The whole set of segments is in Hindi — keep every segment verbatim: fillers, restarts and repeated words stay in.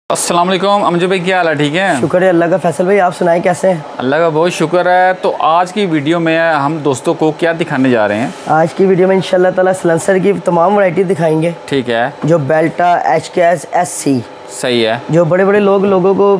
अस्सलाम वालेकुम अमजद भाई, क्या हाल है? ठीक है, शुक्र है अल्लाह का। फैसल भाई आप सुनाएं कैसे हैं? अल्लाह का बहुत शुक्र है। तो आज की वीडियो में हम दोस्तों को क्या दिखाने जा रहे हैं? आज की वीडियो में इंशाल्लाह ताला सलेंसर की तमाम वैरायटी दिखाएंगे। ठीक है, जो बेल्टा, H K S, S C, सही है। जो बड़े बड़े लोग लोगों को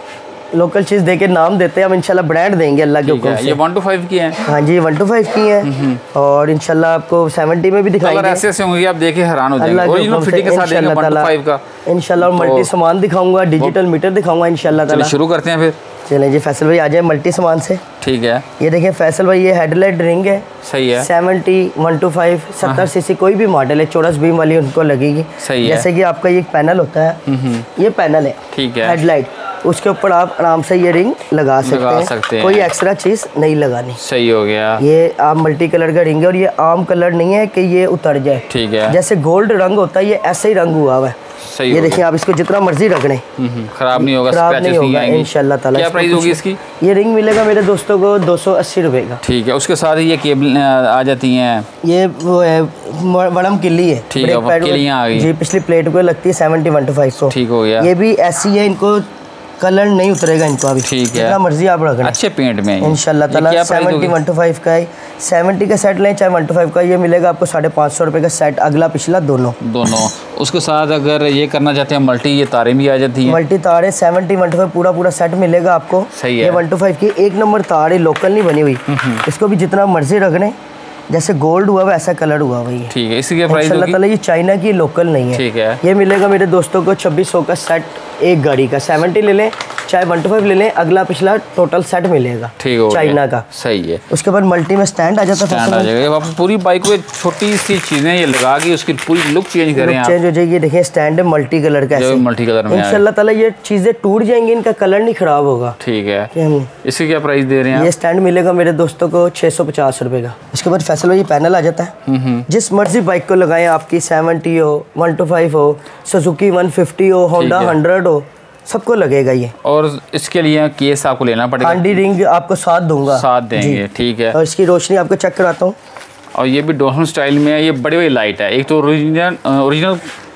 लोकल चीज़ दे के नाम देते हैं, हम इंशाल्लाह ब्रांड देंगे अल्लाह के हुक्म से। ये वन टू फाइव की है? हाँ जी, वन टू फाइव की है और इंशाल्लाह आपको सेवेंटी में भी दिखाएंगे। ऐसे ऐसे होंगे आप देखे हैरान हो जाएंगे। ओरिजिनल फिटिंग के साथ देंगे वन टू फाइव का इंशाल्लाह। और मल्टी सामान दिखाऊंगा, डिजिटल मीटर दिखाऊंगा इंशाल्लाह ताला। शुरू करते हैं फिर। चलें जी फैसल भाई आ जाए मल्टी सामान से। ठीक है, ये देखिए फैसल भाई, ये हेडलाइट रिंग है। सही है। सेवेंटी, वन टू फाइव, सत्तर सीसी कोई भी मॉडल है, चौरस बीम वाली उनको लगेगी। सही है। जैसे कि आपका ये पैनल होता है, ये पैनल है, ठीक है, हेडलाइट, उसके ऊपर आप आराम से ये रिंग लगा सकते, लगा हैं। सकते हैं, कोई एक्स्ट्रा चीज़ नहीं लगानी। सही हो गया। ये आप मल्टी कलर का रिंग है और ये आम कलर नहीं है कि ये उतर जाए। ठीक है, जैसे गोल्ड रंग होता है, ये ऐसे ही रंग हुआ हुआ है। सही। ये देखिए आप इसको जितना मर्जी रख लें, खराब नहीं होगा, खराब नहीं होगा इंशाल्लाह ताला। क्या प्राइस होगी इसकी? ये रिंग मिलेगा मेरे दोस्तों को दो सौ अस्सी रुपये का। ठीक है, उसके साथ ही ये केबल आ जाती हैं। ये वो है बड़म किली है। ठीक है, किलियां आ गई जी, पिछली प्लेट को लगती है सेवेंटी वन टू फाइव को। ठीक हो गया। ये भी ऐसी है, इनको कलर नहीं उतरेगा इनको अभी। ठीक है, जितना मर्जी आप रख लें, अच्छे पेंट में इंशाल्लाह ताला। सेवेंटी वन टू फाइव का है, सेवेंटी का सेट लें चाहे वन टू फाइव का, ये मिलेगा आपको साढ़े पाँच सौ रुपये का सेट, अगला पिछला दोनों दोनों। उसके साथ अगर ये करना चाहते हैं मल्टी, ये तारें भी आ जाती हैं। मल्टी तार है, सेवेंटी वन टू फाइव पूरा पूरा सेट मिलेगा आपको। सही है। ये वन टू फाइव की एक नंबर तार है, लोकल नहीं बनी हुई। इसको भी जितना मर्जी रख लें, जैसे गोल्ड हुआ हुआ ऐसा कलर हुआ हुआ है। ठीक है, इसकी क्या प्राइस होगी? इंशाल्लाह ताला ये चाइना की लोकल नहीं है। ठीक है, ये मिलेगा मेरे दोस्तों को छब्बीस सौ का सेट, एक गाड़ी का। सेवेंटी ले लें चाहे वन टू फाइव ले लें, अगला पिछला टोटल सेट मिलेगा। ठीक है, चाइना का। सही है। उसके बाद मल्टी में स्टैंड आ जाता है, स्टैंड आ जाएगा। आप पूरी बाइक को छोटी सी चीजें ये लगा के उसकी पूरी लुक चेंज करें आप। चेंज हो जाएगी। देखिए स्टैंड है मल्टी कलर का, ऐसे मल्टी कलर में इंशाल्लाह ताला ये चीजें टूट जाएंगी, इनका कलर नहीं खराब होगा। ठीक है, इसकी क्या प्राइस दे रहे हैं? ये स्टैंड मिलेगा मेरे दोस्तों को छह सौ पचास रुपए का। उसके बाद फैसल भाई पैनल आ जाता है, जिस मर्जी बाइक को लगाएं, आपकी सेवेंटी हो, वन टू फाइव हो, सुजुकी वन फिफ्टी हो, होंडा हंड्रेड हो, सबको लगेगा ये। और इसके लिए केस आपको लेना पड़ेगा। हांडी रिंग आपको साथ दूंगा, साथ देंगे। ठीक है, और इसकी रोशनी आपको चेक कराता हूँ। और ये भी डॉल्फिन स्टाइल में है। ये बड़ी बड़ी लाइट है। एक तो ओरिजिनल ओरिजिनल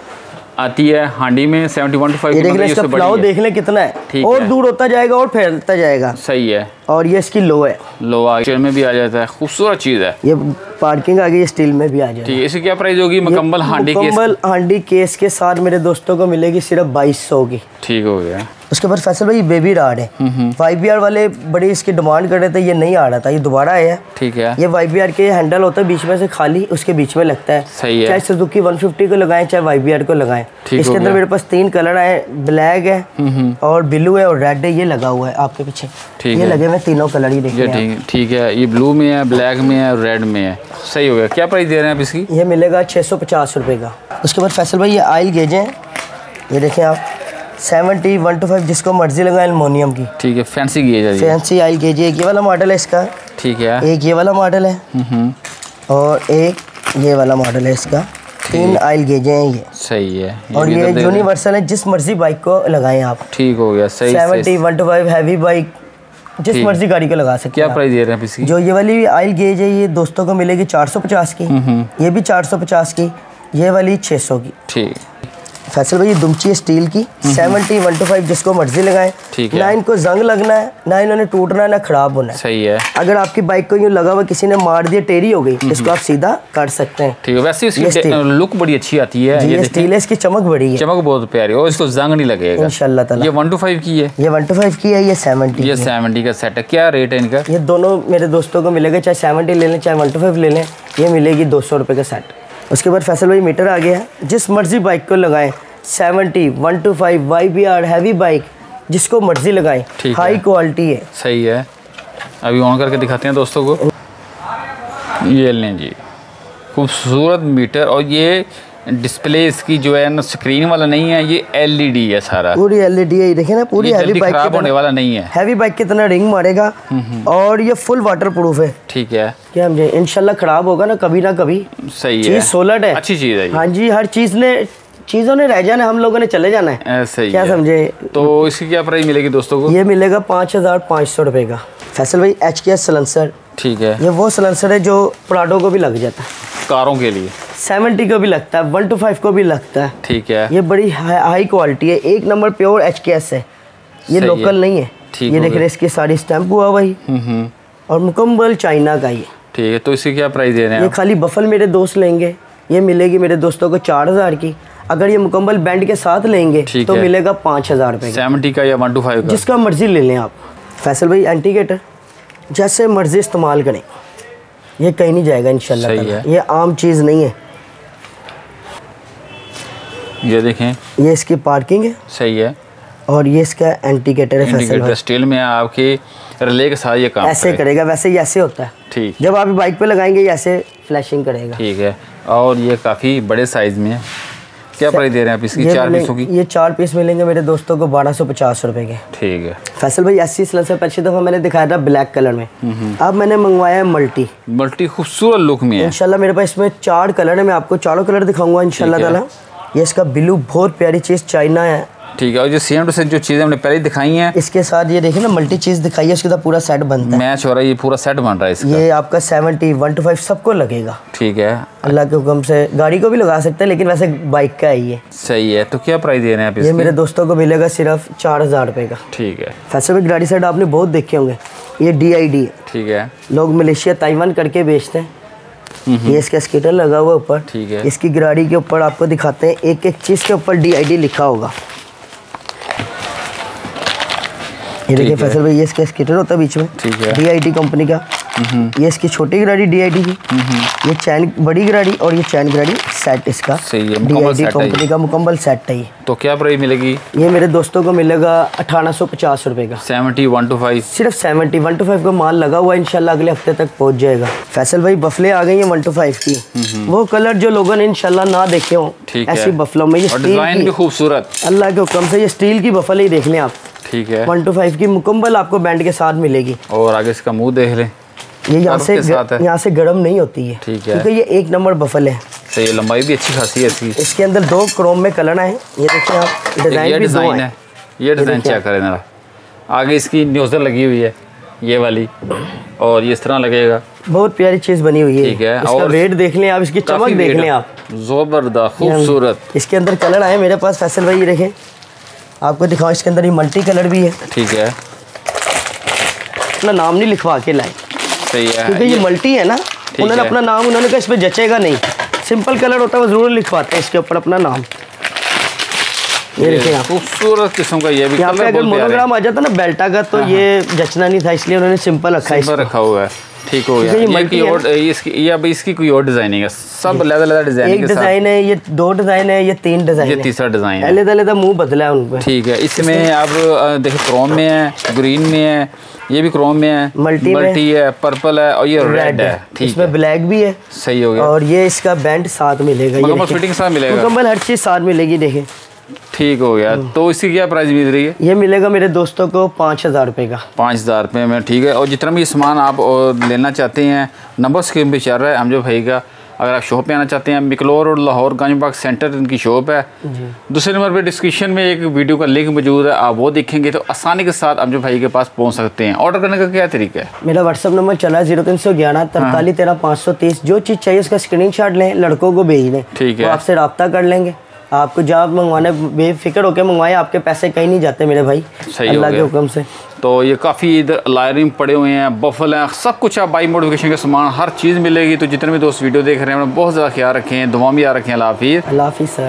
आती है हांडी में सेवेंटी वन टू फाइव। ये देख लें, इसका फ्लाव देख लें कितना है, और दूर होता जाएगा और फैलता जाएगा। सही है। और ये इसकी लो है, लो आ स्टील में भी आ जाता है, खूबसूरत चीज़ है। ये पार्किंग आ गई, स्टील में भी आ जाएगा। ठीक है, इसकी क्या प्राइस होगी? मुकम्मल हांडी केस, मुकम्मल हांडी केस के साथ मेरे दोस्तों को मिलेगी सिर्फ बाईस सौ की। ठीक हो गया। उसके बाद फैसल भाई बेबी राड है। वाई बी आर वाले बड़ी इसकी डिमांड कर रहे थे, ये नहीं आ रहा था, ये दोबारा आया है। ठीक है, ये वाई बी आर के हैंडल होता है बीच में से खाली, उसके बीच में लगता है। सही है। चाहे सुजुकी वन फिफ्टी को लगाएं चाहे वाई बी आर को लगाएं। इसके अंदर मेरे पास तीन कलर आए, ब्लैक है और ब्लू है और रेड है। ये लगा हुआ है आपके पीछे, ये लगे हुए तीनों कलर ही देखिए। ठीक ठीक है, ये ब्लू में है, ब्लैक में है, रेड में है। सही हो गया। क्या प्राइस दे रहे हैं आप इसकी? ये मिलेगा छः सौ पचास रुपये का। उसके बाद फैसल भाई ये आयल गेज हैं, ये देखें आप, सेवेंटी वन टू फाइव जिसको मर्जी लगाए, एलुमिनियम की। ठीक है, फैंसी गेज है, फैंसी आयल गेज है। एक ये वाला मॉडल है इसका। ठीक है, एक ये वाला मॉडल है और एक ये वाला मॉडल है इसका। तीन आयल गेज हैं ये। सही है। ये और ये यूनिवर्सल है, जिस मर्जी बाइक को लगाएं आप। ठीक हो गया। सही। Seventy one two five heavy bike जिस मर्जी गाड़ी को लगा सकते हैं। क्या प्राइस दे रहे हैं इसकी? जो ये वाली आयल गेज है, ये दोस्तों को मिलेगी चार सौ पचास की। ये भी चार सौ पचास की, ये वाली छः सौ की। ठीक। फैसल भाई ये दुमची है स्टील की, सेवेंटी वन टू फाइव जिसको मर्जी लगाएं। ठीक है। ना इनको जंग लगना है, ना इन्होंने टूटना है, ना खराब होना है। सही है। अगर आपकी बाइक को यूँ लगा हुआ किसी ने मार दिया, टेढ़ी हो गई, इसको आप सीधा कर सकते हैं। ठीक है। वैसे इसकी लुक बड़ी अच्छी आती है। ये स्टील है, इसकी चमक बड़ी है, चमक बहुत प्यारी है और इसको जंग नहीं लगेगा इंशाल्लाह ताला। ये वन टू फाइव की है, ये वन टू फाइव की है, ये सेवेंटी। ये सेवेंटी का सेट है। क्या रेट है इनका? ये दोनों मेरे दोस्तों को मिलेगा, चाहे सेवेंटी ले लें चाहे वन टू फाइव ले लें, ये मिलेगी दो सौ रुपये का सेट। उसके बाद फैसल भाई मीटर आ गया है, जिस मर्जी बाइक को लगाएं, seventy one two five Y B R heavy bike जिसको मर्जी लगाएं, हाई क्वालिटी है। सही है। अभी ऑन करके दिखाते हैं दोस्तों को। ये लें जी, खूबसूरत मीटर। और ये डिस्प्ले इसकी जो है ना स्क्रीन वाला नहीं है, ये एल ई डी है सारा, पूरी एल ई डी है। देखिए ना, पूरी हैवी बाइक खराब होने वाला नहीं है। हैवी बाइक की तरह रिंग मारेगा और ये फुल वाटर प्रूफ है। ठीक है। क्या समझे, इंशाल्लाह खराब होगा ना कभी ना कभी। सही है। चीज़ सोलड है, अच्छी चीज़ है। हाँ जी, हर चीज़ ने चीज़ों ने रह जाना, हम लोगों ने चले जाना है। सही क्या समझे। तो इसकी क्या प्राइस मिलेगी दोस्तों को? ये मिलेगा पाँच हज़ार पाँच सौ रुपये का। फैसल भाई एच के एस सलेंसर। ठीक है। ये वो सलेंसर है जो प्राडो को भी लग जाता है, कारों के लिए। सेवेंटी को भी लगता है, वन टू फाइव को भी लगता है। ठीक है, ये बड़ी हाई क्वालिटी है, एक number pure H K S है, ये लोकल नहीं है। ये देख रहे इसकी सारी स्टैम्प हुआ भाई और मुकम्मल चाइना का ये। ठीक है, तो इसकी क्या प्राइस दे रहे हैं? ये खाली बफल मेरे दोस्त लेंगे, ये मिलेगी मेरे दोस्तों को चार हज़ार की। अगर ये मुकम्मल बैंड के साथ लेंगे तो है। मिलेगा पाँच हज़ार रुपये का। सेवेंटी का या वन टू फाइव का, जिसका मर्जी ले लें आप। फैसल भाई एंटीकेटर जैसे मर्जी इस्तेमाल करें, ये कहीं नहीं जाएगा इंशाल्लाह ताला। ये आम चीज़ नहीं है। ये देखें, ये इसकी पार्किंग है, सही है, और ये इसका एंटीकेटर है। फैसल भाई स्टील में आपके रिले के साथ ये काम ऐसे करेगा, वैसे ही ऐसे होता है। ठीक, जब आप बाइक पे लगाएंगे ये ऐसे फ्लैशिंग करेगा। ठीक है, और ये काफ़ी बड़े साइज़ में है। क्या प्राइस दे रहे हैं आप इसकी? चार पीसों की ये चार पीस मिलेंगे मेरे दोस्तों को बारह सौ पचास रुपए के। ठीक है। फैसल भाई अस्सी से पिछली दफ़ा मैंने दिखाया था ब्लैक कलर में, अब मैंने मंगवाया है मल्टी। मल्टी खूबसूरत लुक में है इंशाल्लाह। मेरे पास इसमें चार कलर है, मैं आपको चारों कलर दिखाऊंगा इंशाल्लाह ताला। ये इसका ब्लू बहुत प्यारी चीज़, चाइना है। ठीक है, और जो सेम टू सेम जो चीज़ें हमने पहले दिखाई हैं, इसके साथ ये देखिए ना मल्टी चीज़ दिखाई है, उसके साथ पूरा सेट बनता है, मैच हो रहा है, ये पूरा सेट बन रहा है इसका। ये आपका सेवेंटी वन टू फाइव सबको लगेगा। ठीक है, अल्लाह के हुक्म से गाड़ी को भी लगा सकते हैं, लेकिन वैसे बाइक का है ये। सही है, तो क्या प्राइस दे रहे हैं आप इसकी? ये मेरे दोस्तों को मिलेगा सिर्फ चार हज़ार रुपये का। ठीक है। फैसल भाई गाड़ी सेट आपने बहुत देखे होंगे, ये डी आई डी है। ठीक है, लोग मलेशिया ताइवान करके बेचते हैं। ये इसका स्केटर लगा हुआ ऊपर। ठीक है, इसकी गाड़ी के ऊपर आपको दिखाते हैं, एक एक चीज़ के ऊपर डी आई डी लिखा होगा। ये देखिए फैसल भाई, ये इसका स्केटर होता है बीच में। ठीक है, डी आई डी कंपनी का। ये इसकी छोटी गाड़ी डी आई डी की, ये चैन बड़ी गाड़ी, और ये चैन गाड़ी सेट इसका। सही है, डी आई डी कंपनी का मुकम्मल सेट है ये। तो क्या प्राइस मिलेगी? ये मेरे दोस्तों को मिलेगा अठारह सौ पचास रुपये का। सेवेंटी वन टू फाइव सिर्फ सेवेंटी वन टू फाइव का माल लगा हुआ है, इंशाल्लाह अगले हफ्ते तक पहुंच जाएगा। फैसल भाई बफले आ गई हैं वन टू फाइव की, वो कलर जो लोगों ने इंशाल्लाह ना देखे हों, ऐसी बफलों में। ये डिजाइन भी खूबसूरत, अल्लाह के हुक्म से ये स्टील की बफल ही देख लें आप। ठीक है, वन टू फाइव की मुकम्मल आपको बैंड के साथ मिलेगी। और आगे इसका मुंह देख लें, ये यहाँ से यहाँ से गर्म नहीं होती है। ठीक है, क्योंकि ये एक नंबर बफल है। सही, लंबाई भी अच्छी खासी है इसकी। इसके अंदर दो क्रोम में कलर है, ये देखिए आप। डिजाइन भी दो है। ये डिजाइन चेक करें जरा, आगे इसकी न्यूज़र लगी हुई है ये वाली, और ये इस तरह लगेगा। बहुत प्यारी चीज़ बनी हुई है। ठीक है, इसका वेट देख लें आप, इसकी चमक देख लें आप, जबरदस्त खूबसूरत। इसके अंदर कलर आए मेरे पास फैसल भाई, ये देखें आपको दिखाओ। इसके अंदर ये मल्टी कलर भी है। ठीक है, अपना नाम नहीं लिखवा के लाए, सही है, क्योंकि ये मल्टी है ना, उन्होंने अपना नाम, उन्होंने कहा इस पर जचेगा नहीं। सिंपल कलर होता है वो जरूर लिखवाते हैं इसके ऊपर अपना नाम। ये देखिए आप, खूबसूरत किस्म का ये भी यहाँ पे अगर मोनोग्राम आ जाता ना बेल्टा का, तो ये जचना नहीं था, इसलिए उन्होंने सिंपल रखा है, सिंपल रखा हुआ है। ठीक हो गया। ये, ये की और इसकी ये अब इसकी कोई और डिजाइनिंग है, सब अलग-अलग डिजाइन एक डिजाइन है, ये दो डिजाइन है, ये तीन डिजाइन है, ये तीसरा डिजाइन है। अलग-अलग मुंह बदला है उन पे। ठीक है, इसमें आप देखिए क्रोम में है, ग्रीन में है, ये भी क्रोम में है, मल्टी मल्टी है, पर्पल है, और ये रेड है। ठीक, इसमें ब्लैक भी है। सही हो गया। और ये इसका बैंड साथ मिलेगा, मुकम्मल फिटिंग साथ मिलेगा, मुकम्मल हर चीज साथ मिलेगी। देखें, ठीक हो गया। तो इसकी क्या प्राइस मिल रही है? ये मिलेगा मेरे दोस्तों को पाँच हज़ार रुपये का। पाँच हज़ार रुपये में। ठीक है, और जितना भी सामान आप लेना चाहते हैं, नंबर स्क्रीन पे चल रहा है हमजो भाई का। अगर आप शॉप पे आना चाहते हैं, मिकलोर और लाहौर गंजबाग सेंटर इनकी शॉप है। दूसरे नंबर पे डिस्क्रिप्शन में एक वीडियो का लिंक मौजूद है, आप वो देखेंगे तो आसानी के साथ हमजो भाई के पास पहुंच सकते हैं। ऑर्डर करने का क्या तरीका है? मेरा व्हाट्सअप नंबर चला है जीरो तीन सौ ग्यारह तरतालीस तेरह पाँच सौ तीस। जो चीज़ चाहिए उसका स्क्रीन शॉट लें, लड़कों को भेज दें। ठीक है, आपसे रब्ता कर लेंगे। आपको जब मंगवाने बेफिक्र होकर मंगवाए, आपके पैसे कहीं नहीं जाते मेरे भाई, अल्लाह के हुक्म से। तो ये काफ़ी इधर लायरिंग पड़े हुए हैं, बफल हैं, सब कुछ आप बाई मॉडिफिकेशन का सामान हर चीज़ मिलेगी। तो जितने भी दोस्त वीडियो देख रहे हैं, बहुत ज़्यादा ख्याल रखें, दुआ में याद रखें। अल्लाह हाफिज़। अल्लाह हाफिज़ सर।